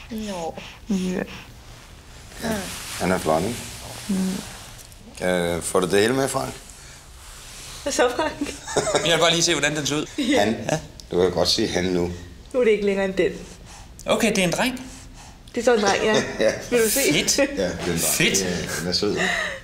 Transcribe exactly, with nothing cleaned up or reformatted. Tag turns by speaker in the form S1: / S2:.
S1: Nå.
S2: Ja.
S3: Ja. Han er flot, ikke? Mm. Øh, får du det hele med, Frank?
S1: Hvad så, Frank?
S4: Jeg vil bare lige se, hvordan den ser ud.
S3: Han? Ja. Du kan godt sige han nu.
S1: Nu er det ikke længere end den.
S4: Okay, det er en dreng.
S1: Det er så en dreng, ja.
S3: Ja.
S1: Vil du se?
S4: Fedt.
S3: Ja, den er
S4: Fedt.
S3: Den er sød.